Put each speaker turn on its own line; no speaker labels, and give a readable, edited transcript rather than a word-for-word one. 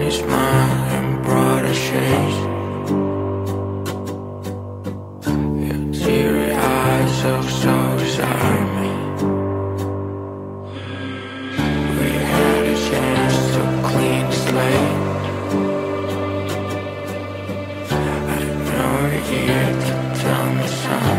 a smile in broader shades. Your teary eyes look so beside me. We had a chance to clean the slate. I know you're here to tell me something.